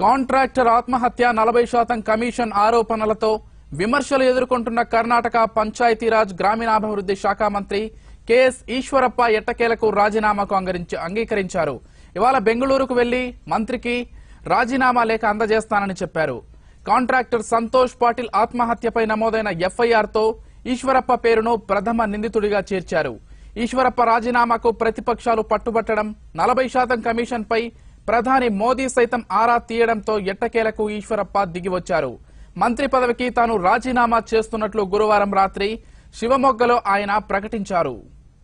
Contractor ఆత్మహత్య 40% commission ఆరోపణలతో విమర్శలు ఎదుర్కొంటున్న కర్ణాటక పంచాయతీరాజ్ గ్రామీణాభివృద్ధి శాఖ మంత్రి కెఎస్ ఈశ్వరప్ప ఎట్టకేలకు రాజీనామాకు అంగీకరించారు. ఇవాళ బెంగళూరుకు వెళ్లి మంత్రికి రాజీనామా లేఖ అందజేస్తానని చెప్పారు. కాంట్రాక్టర్ సంతోష్ పాటిల్ ఆత్మహత్యపై నమోదైన ఎఫ్ఐఆర్తో ఈశ్వరప్ప పేరును ప్రథమ నిందితుడిగా చేర్చారు. ఈశ్వరప్ప రాజీనామాకు ప్రతిపక్షాలు పట్టుబట్టడం, 40% కమిషన్పై ప్రధాని మోదీ సైతం ఆరా తీయడంతో ఎట్టకేలకు ఈశ్వరప్ప దిగివచ్చారు. మంత్రి పదవికి తాను రాజీనామా చేస్తున్నట్లు గురువారం రాత్రి శివమొగ్గలో ఆయన ప్రకటించారు.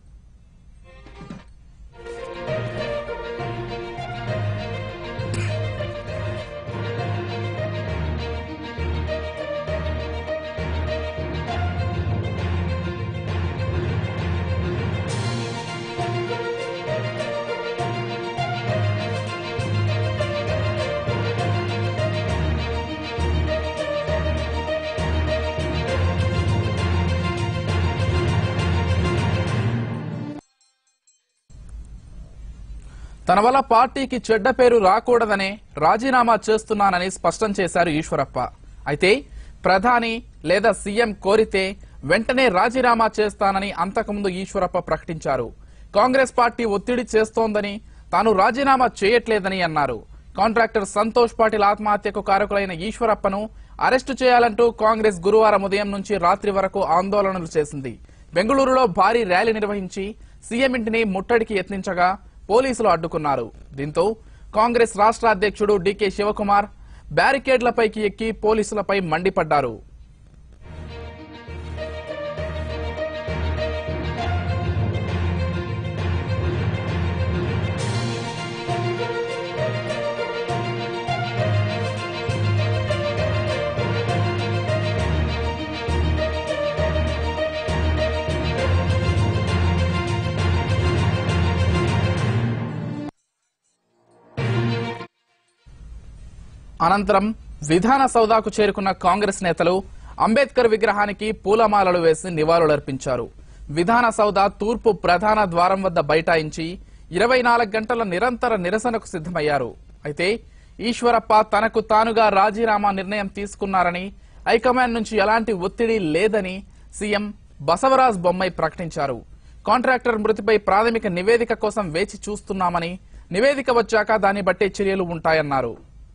తన వల్ల పార్టీకి చెడ్డ పేరు రాకూడదనే రాజీనామా చేస్తున్నానని స్పష్టం చేశారు ఈశ్వరప్ప. అయితే ప్రధాని లేదా సీఎం కోరితే వెంటనే రాజీనామా చేస్తానని అంతకుముందు ఈశ్వరప్ప ప్రకటించారు. కాంగ్రెస్ పార్టీ ఒత్తిడి చేస్తోందని, తాను రాజీనామా చేయట్లేదని అన్నారు. కాంట్రాక్టర్ సంతోష్ పాటిల్ ఆత్మహత్యకు కారకులైన ఈశ్వరప్పను అరెస్టు చేయాలంటూ కాంగ్రెస్ గురువారం ఉదయం నుంచి రాత్రి వరకు ఆందోళనలు చేసింది. బెంగళూరులో భారీ ర్యాలీ నిర్వహించి సీఎం ఇంటిని ముట్టడికి యత్నించగా పోలీసులు అడ్డుకున్నారు. దీంతో కాంగ్రెస్ రాష్ట్ర అధ్యక్షుడు డీకే శివకుమార్ బ్యారికేడ్లపైకి ఎక్కి పోలీసులపై మండిపడ్డారు. అనంతరం విధాన సౌదాకు చేరుకున్న కాంగ్రెస్ నేతలు అంబేద్కర్ విగ్రహానికి పూలమాలలు వేసి నివాళులర్పించారు. విధాన సౌద తూర్పు ప్రధాన ద్వారం వద్ద బైఠాయించి 24 గంటల నిరంతర నిరసనకు సిద్ధమయ్యారు. అయితే ఈశ్వరప్ప తనకు తానుగా రాజీనామా నిర్ణయం తీసుకున్నారని, హైకమాండ్ నుంచి ఎలాంటి ఒత్తిడి లేదని సీఎం బసవరాజ్ బొమ్మాయి ప్రకటించారు. కాంట్రాక్టర్ మృతిపై ప్రాథమిక నివేదిక కోసం వేచి చూస్తున్నామని, నివేదిక వచ్చాక దాన్ని బట్టే చర్యలు ఉంటాయన్నారు.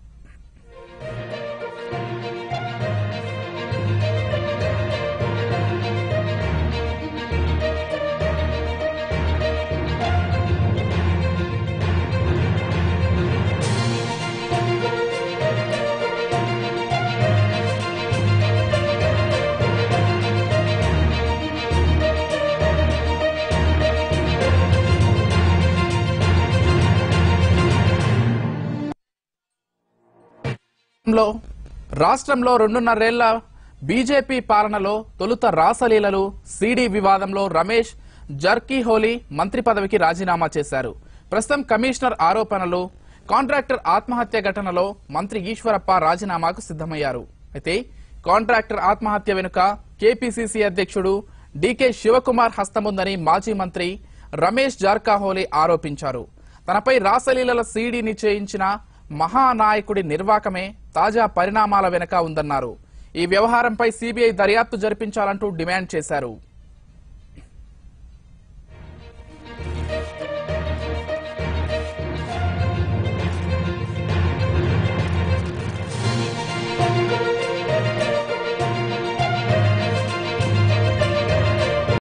రాష్ట్రంలో 2.5 ఏళ్ల బీజేపీ పాలనలో తొలుత రాసలీలలు, సీడీ వివాదంలో రమేష్ జర్కీహోలీ మంత్రి పదవికి రాజీనామా చేశారు. ప్రస్తుతం కమిషనర్ ఆరోపణలు, కాంట్రాక్టర్ ఆత్మహత్య ఘటనలో మంత్రి ఈశ్వరప్ప రాజీనామాకు సిద్ధమయ్యారు. అయితే కాంట్రాక్టర్ ఆత్మహత్య వెనుక కేపీసీసీ అధ్యక్షుడు డీకే శివకుమార్ హస్తముందని మాజీ మంత్రి రమేష్ జార్కాహోలీ ఆరోపించారు. తనపై రాసలీలల సీడీని చేయించిన మహానాయకుడి నిర్వాకమే తాజా పరిణామాల వెనుక ఉందన్నారు. ఈ వ్యవహారంపై సీబీఐ దర్యాప్తు జరిపించాలంటూ డిమాండ్ చేశారు.